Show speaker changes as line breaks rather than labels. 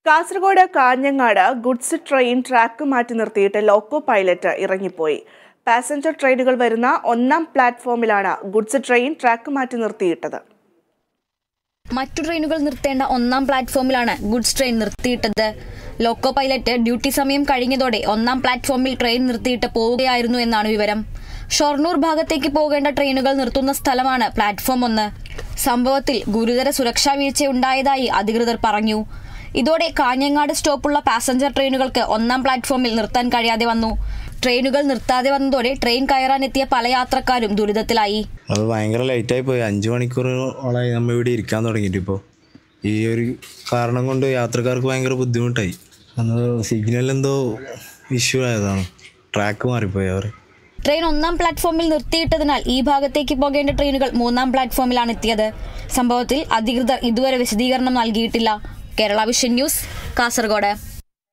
Kasaragod Kanhangad goods train track മാറ്റി നിർത്തിയിട്ട് loco pilot ഇറങ്ങിപ്പോയി. പാസഞ്ചർ ട്രെയിനുകൾ വരുന്ന 1-ാം പ്ലാറ്റ്ഫോമിലാണ് ഗുഡ്സ് ട്രെയിൻ ട്രാക്ക് മാറ്റി നിർത്തിയിട്ടത്.
മറ്റു ട്രെയിനുകൾ നിർത്തേണ്ട 1-ാം പ്ലാറ്റ്ഫോമിലാണ് ഗുഡ്സ് ട്രെയിൻ നിർത്തിയിട്ടത്. ലോക്കോ പൈലറ്റ് ഡ്യൂട്ടി സമയം കഴിഞ്ഞതോടെ 1-ാം പ്ലാറ്റ്ഫോമിൽ ട്രെയിൻ നിർത്തിയിട്ട് പോവുകയായിരുന്നു എന്നാണ് വിവരം. ഷൊർണൂർ ഭാഗത്തേക്ക് പോകേണ്ട ട്രെയിനുകൾ നിർത്തുന്ന സ്ഥലമാണ് പ്ലാറ്റ്ഫോം 1. സംഭവത്തിൽ ഗുരുതര സുരക്ഷാ വീഴ്ചയുണ്ടായതായി അധികൃതർ പറഞ്ഞു. ഇതോടെ കാഞ്ഞങ്ങാട് സ്റ്റോപ്പുള്ള പാസഞ്ചർ ട്രെയിനുകൾക്ക് 1-ാം പ്ലാറ്റ്ഫോമിൽ നിർത്താൻ കഴിയാതെ വന്നു. ട്രെയിനുകൾ നിർത്താതെ വന്നതോടെ ട്രെയിൻ കയറാനെത്തിയ പല യാത്രക്കാരും ദുരിതത്തിലായി.
അത് ഭയങ്കര ലേറ്റായി പോയി. 5 മണിക്കൂറോളായി നമ്മൾ ഇവിടെ ഇരിക്കാൻ തുടങ്ങിയിട്ട്. ഇപ്പോൾ ഈ ഒരു കാരണം കൊണ്ട് യാത്രക്കാർക്ക് ഭയങ്കര ബുദ്ധിമുട്ടായി. അന്ന് സിഗ്നൽ എന്തോ ഇഷ്യൂ ആയതാണ്, ട്രാക്ക് മാറിപ്പോയി. അവർ
ട്രെയിൻ 1-ാം പ്ലാറ്റ്ഫോമിൽ നിർത്തിയിട്ടതിനാൽ ഈ ഭാഗത്തേക്ക് പോകേണ്ട ട്രെയിനുകൾ 3-ാം പ്ലാറ്റ്ഫോമിലാണ് എത്തിയത്. സംഭവത്തിൽ അധികൃതർ ഇതുവരെ വിശദീകരണം നൽകിയിട്ടില്ല. Kerala vision news, Kasaragod.